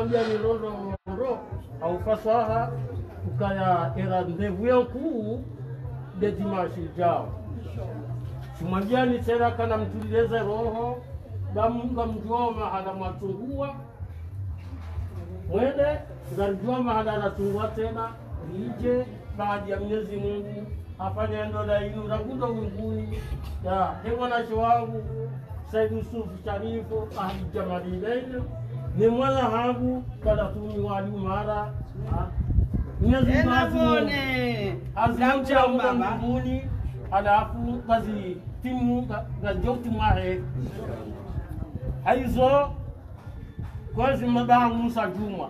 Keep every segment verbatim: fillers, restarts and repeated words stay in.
mwambia ni rondo rondo au fasaha ukaya era ndevu yangu de dimashi jao simwambia ni tena kana mtuleze roho bamunga mjua mahala matungua mwende ngarjua mahala natungua tena nije baada ya Mwenyezi Mungu afanye ndo la inu ragudo winguni ya hewa na wangu Said Yusuf Sharifu ahli Jamalilaini ni mwana hangu kala tuni wali mara Mwenyezi Mungu azamcha mbinguni alafu kazi timu ga jokti mahe aizo kwazi mabaha Musa Juma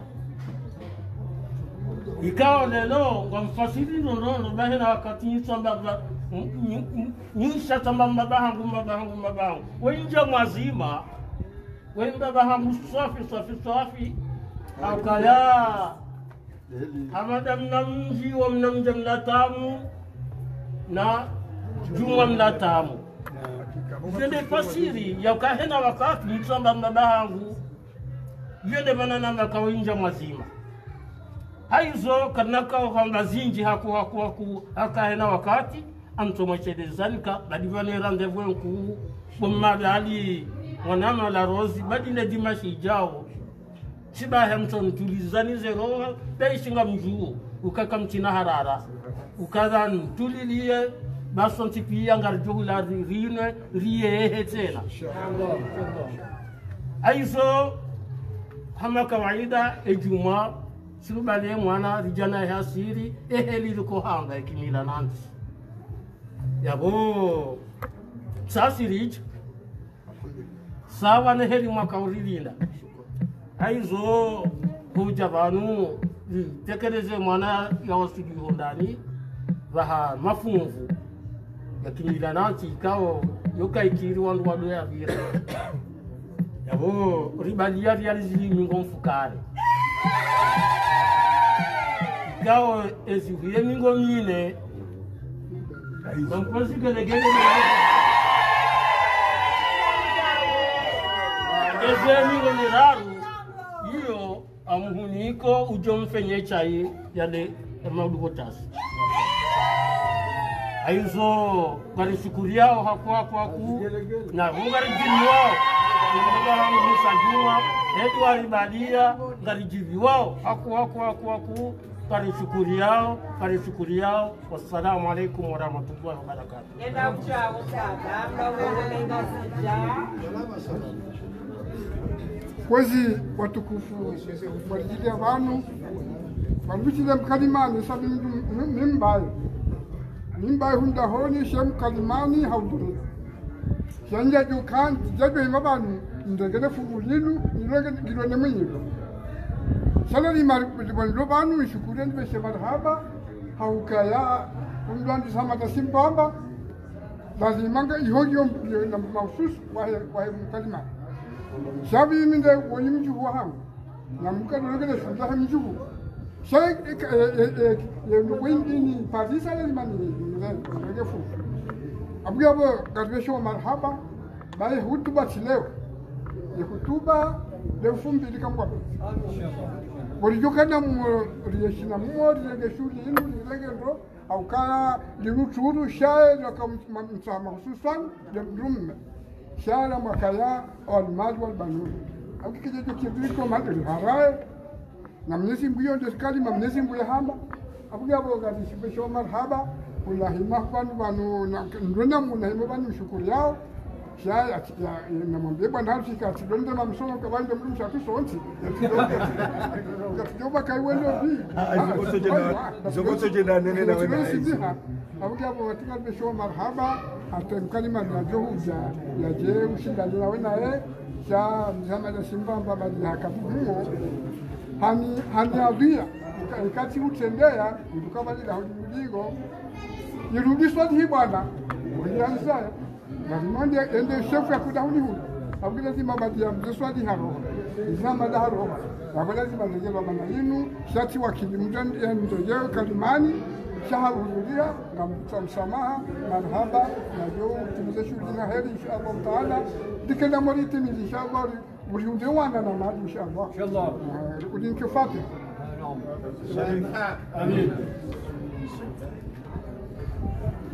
ikawa lelo ngamfasiri nono bahina wakati nisamba nisha tamba mabaha mabaha mabaha wenja mazima wenda bahangu safi safi safi akala hamada mnamji wa mnamja mnatamu na Juma mnatamu vende fasiri ya kahena wakati nisamba mabahangu vende manana makawinja mazima haizo kanaka kwamba zinji haku haku haku akahena wakati amtomochelezanka badivane rendezvous nku bommadali wanama la rozi badine dimashi jao siba hamton tulizani zero beishinga mjuo ukaka mtina harara ukadhan tulilie basonti pia ngarjo la rine rie hetena haizo hama kawaida ejuma Sirubale mwana rijana ya siri eheli liko hanga ikimila nanti yabo sasi rich sawa na heli mwaka urilinda aizo kuja banu tekeleze mwana ya wasiki hondani baha mafunvu ya kimila nanti ikao yoka ikiri wandu wadu ya vire yabo ribalia realizi mingon fukare Gao ezivuye mingo mine Bampozi gele gele Eze mingo miraru Iyo amuhuniko ujomfenye chai Yale emaudugotasi Aizo Gari shukuri yao haku haku haku Na mungari jini wao Mungari hangu Musa Juma Edu alibadia Gari jivi wao Haku haku haku haku Kari shukuri yao, kari shukuri yao. Wassalamu alaikum warahmatullahi wabarakatuh. Nenda uchao sana, mna wewe nenda sija. Kwezi watukufu walijili ya vanu Waluchile mkalimani sabi mimbayo Mimbayo hunda honi she mkalimani hauduri Shanja jukan tijadwe imabanu Ndegele fugulinu nilege gilone mwenyewe Salari marubanu ishukurian beshe marhaba haukaya umdwandi sama tasimbamba lazimanga ihoyo na mausus wa wa mkalima shabi minde woyimju waham na mukadolege shunda hamju shay ye wengi ni padisa limani ndege fu abuyabo gadwesho marhaba bae hutuba chileo ni hutuba defumbi likamwa Walijokana mriyeshina mwa rilegeshuli inu rilegendo au kala liruchuru shae wakamsama hususan lemdumme shae la makaya almaz wal banun au kikejo kidriko madri harae na mnesi mbuyo ndeskali ma mnesi mbuyo hamba abuga boga disibesho marhaba wallahi mahban banu na ndona muna himo banu shukuri yao Shaya na mwambie bwana harusi kati donde mamsomo kwa bande mdu mshatu sonti Katijoba kaiwendo bi Zogoto jenda nene na wena hizi Abuki hapo watika besho marhaba Hata mkalima na johuja Ya je ushindani na wena e Sha mzama ya simba mbaba ya hakabuhumo Hani hani avia Ikati utendea Ibuka la hudimudigo Irudiswa di bwana Ulianza Narimande ende chef ya kudahuni hu. Abukile zima badia mzeswadi haro. Zama da haro. Abukile zima ngejelwa manayinu shati wakili mjandi ya mjojeo kalimani shaharu huzulia na msamaha marhaba na jo timize shughuli na heri inshallah taala dikenda moriti inshallah uliunde wana na maji inshallah. Inshallah. Ulincho Fatiha. Amin.